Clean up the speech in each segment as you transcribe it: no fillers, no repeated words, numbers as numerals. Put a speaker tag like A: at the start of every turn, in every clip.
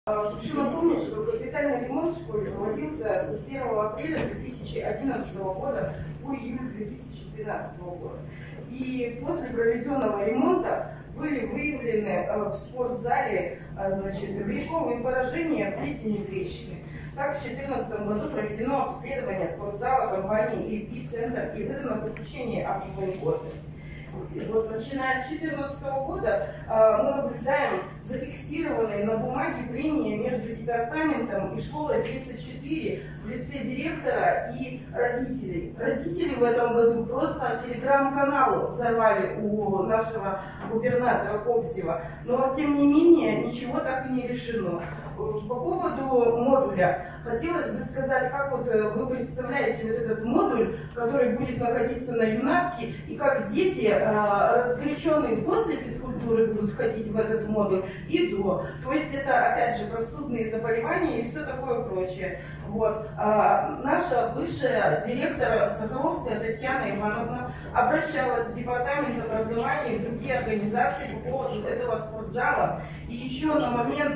A: Хочу напомнить, что капитальный ремонт в школе проводился с 1 апреля 2011 года по июль 2012 года. И после проведенного ремонта были выявлены в спортзале грибковые поражения, плесени и трещины. Так, в 2014 году проведено обследование спортзала компании «Эпицентр» и выдано заключение об его негодности. Вот, начиная с 2014 года мы наблюдаем зафиксированные на бумаге прения между департаментом и школой 34 в лице директора и родителей. Родители в этом году просто телеграм-канал взорвали у нашего губернатора Кобзева, но тем не менее ничего так и не решено. По поводу модуля хотелось бы сказать, как вот вы представляете вот этот модуль, который будет находиться на Юнатке, и как дети, разгоряченные после физкультуры, будут входить в этот модуль и до. То есть это, опять же, простудные заболевания и все такое прочее. Вот. Наша бывшая директор Сахаровская Татьяна Ивановна обращалась в департамент образования и в другие организации по поводу этого спортзала. И еще на момент,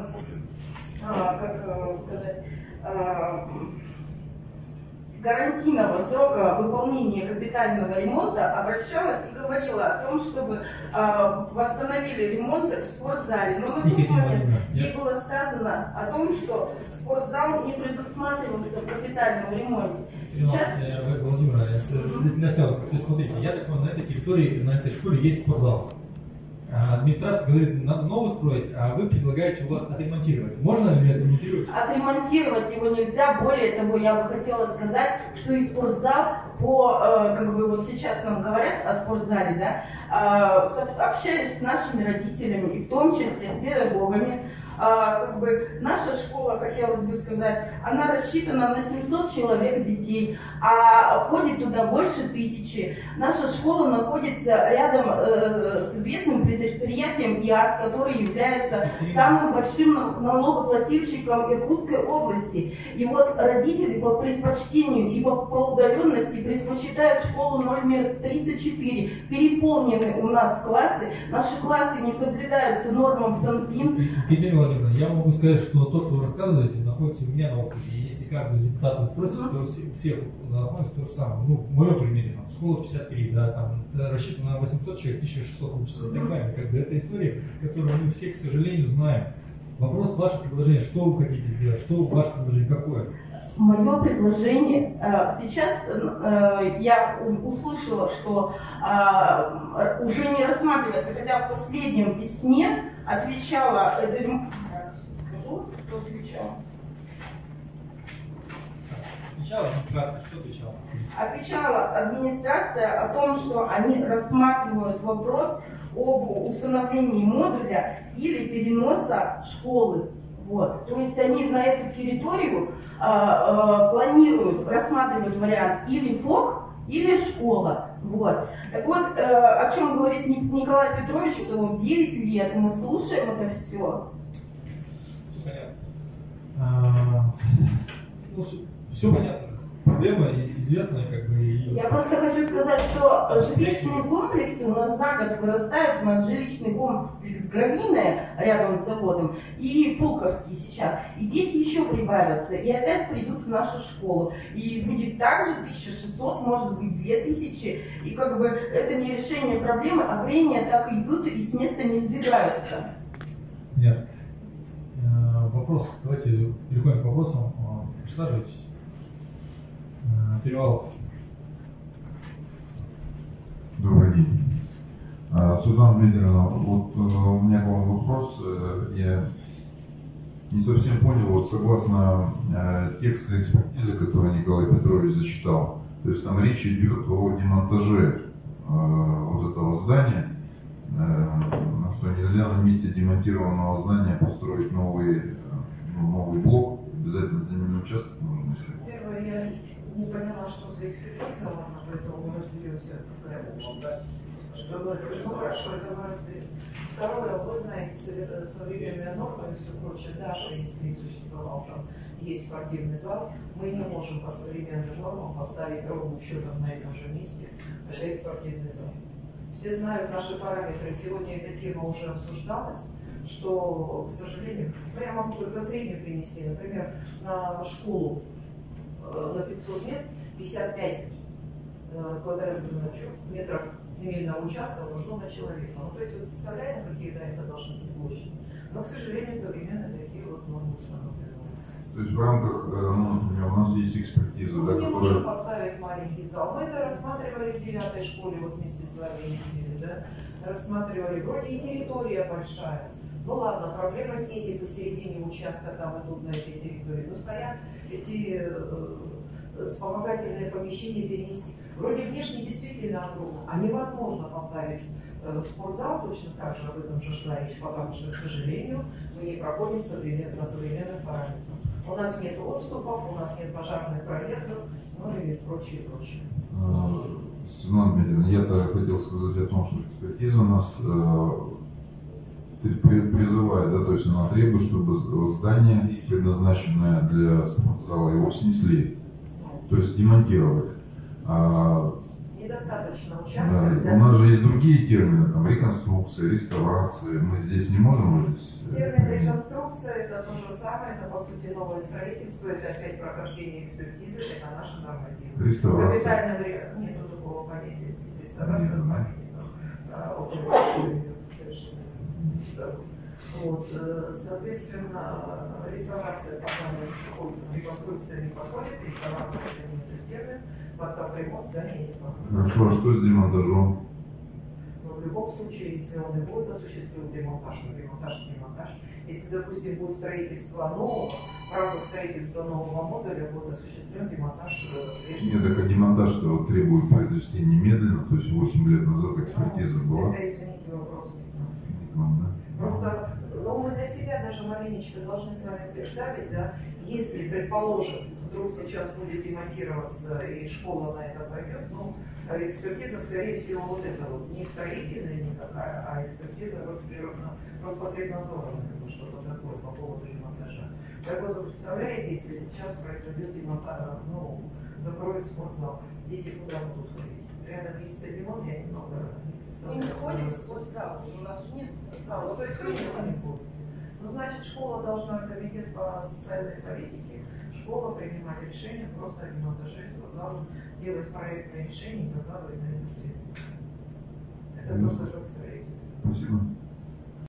A: гарантийного срока выполнения капитального ремонта обращалась и говорила о том, чтобы восстановили ремонт в спортзале. Но в этот момент ей было сказано о том, что спортзал не предусматривался в капитальном ремонте. Сейчас...
B: Владимир, смотрите, я так понимаю, на этой территории, на этой школе есть спортзал. Администрация говорит, надо новый строить, а вы предлагаете его отремонтировать. Можно ли отремонтировать?
A: Отремонтировать его нельзя. Более того, я бы хотела сказать, что и спортзал, вот сейчас нам говорят о спортзале, да, общаясь с нашими родителями, и в том числе с педагогами, наша школа, хотелось бы сказать, она рассчитана на 700 человек детей, а ходит туда больше 1000. Наша школа находится рядом с известным предприятием ИАС, который является самым большим налогоплательщиком Иркутской области. И вот родители по предпочтению и по удаленности предпочитают школу номер 34. Переполнены у нас классы, наши классы не соблюдаются нормам Санпин.
B: Я могу сказать, что то, что вы рассказываете, находится у меня на опыте. И если каждый из депутатов спросит, то всех находится то же самое. Ну, в моем примере, там, школа 53, да, там рассчитана на 800 человек, 1600 учится и так далее. Как бы это история, которую мы все, к сожалению, знаем. Вопрос ваше предложение, что вы хотите сделать, что ваше предложение, какое?
A: Мое предложение, сейчас я услышала, что уже не рассматривается, хотя в последнем письме отвечала, скажу, кто отвечал?
B: Отвечала администрация, что отвечала?
A: Отвечала администрация о том, что они рассматривают вопрос об установлении модуля или переноса школы. Вот. То есть они на эту территорию планируют рассматривать вариант или ФОК, или школа. Вот. Так вот, о чем говорит Николай Петрович, это вот 9 лет, мы слушаем это все.
B: Все понятно. Все понятно. Проблема известная, как бы.
A: Я просто хочу сказать, что жилищные комплексы у нас за год вырастают. У нас жилищный комплекс Гравиная рядом с заводом и Пулковский сейчас. И дети еще прибавятся, и опять придут в нашу школу. И будет также 1600, может быть 2000. И как бы это не решение проблемы, а прения так идут и с места не сдвигаются.
B: Нет. Вопрос, давайте переходим к вопросам. Присаживайтесь. Перевал.
C: Добрый день. Светлана Дмитриевна, вот у меня к вам вопрос. Я не совсем понял, вот согласно тексту экспертизы, который Николай Петрович зачитал, то есть там речь идет о демонтаже вот этого здания, что нельзя на месте демонтированного здания построить новый блок, обязательно земельный участок нужно искать.
D: Первое, я не поняла, что за экспертиза, поэтому мы разберемся. Ну хорошо, это мы разберем. Второе, вы знаете, современные нормы и все прочее, даже если и существовал там, есть спортивный зал, мы не можем по современным нормам поставить ровным счетом на этом же месте спортивный зал. Все знают наши параметры. Сегодня эта тема уже обсуждалась, что, к сожалению, ну, я могу только среднюю принести, например, на школу на 500 мест 55 квадратных метров земельного участка нужно на человека. Ну, то есть вы представляете, какие это должны быть площади. Но, к сожалению, современные такие вот нормы устанавливаются.
C: То есть в рамках, ну, например, у нас есть экспертиза,
D: Мы
C: да,
D: не
C: которая...
D: можем поставить маленький зал. Мы это рассматривали в 9 школе, вот вместе с вами ездили, да? Рассматривали. Вроде и территория большая. Ну ладно, проблема сети посередине участка там и тут на этой территории. Но стоят эти вспомогательные помещения перенести. Вроде внешне действительно огромно, а невозможно поставить спортзал точно так же, об этом же шла речь, потому что, к сожалению, мы не проходим по современным параметрам. У нас нет отступов, у нас нет пожарных пролезов, ну и прочее, прочее.
C: Светлана Дмитриевна, я-то хотел сказать о том, что экспертиза нас призывает, да, то есть она требует, чтобы здание, предназначенное для спортзала, его снесли, то есть демонтировали.
D: Недостаточно участков.
C: Да, у нас же есть другие термины, там, реконструкция, реставрация, мы здесь не можем здесь...
D: Термин реконструкция это то же самое, это по сути новое строительство, это опять прохождение экспертизы, это наши нормативы.
C: Реставрация.
D: Капитального нету такого понятия, здесь реставрация памятников, совершенно. Вот, соответственно, реставрация пока реконструкция не подходит, реставрация это не термин, под капремонт здания не подходит.
C: Хорошо, а что с демонтажом?
D: Но в любом случае, если он и будет осуществлен демонтаж, то демонтаж. Если, допустим, будет строительство нового, в рамках строительства нового модуля будет осуществлен демонтаж прежнего.
C: Нет, так а демонтаж вот требует произвести немедленно, то есть 8 лет назад экспертиза была.
D: Это, извините, вопрос не к нам.
C: Не к вам, да?
D: Просто, ну, мы для себя даже маленечко должны с вами представить, да, если, предположим, вдруг сейчас будет демонтироваться и школа на это пойдет, ну, экспертиза, скорее всего, вот это вот, не строительная никакая, а экспертиза Роспотребнадзора, что-то такое по поводу демонтажа. Так вот, вы представляете, если сейчас произойдет демонтаж, ну, закроют спортзал, дети куда будут ходить? Рядом есть стадион, я немного не
A: Мы
D: представляю.
A: не ходим в спортзал, у нас же нет спортзала.
D: Ну, то есть вы не будете. Ну, значит, школа должна, комитет по социальной политике, школа принимать решение просто о демонтаже этого зала, делать проектные решения и закладывать на это средства. Это просто как строитель.
C: Спасибо.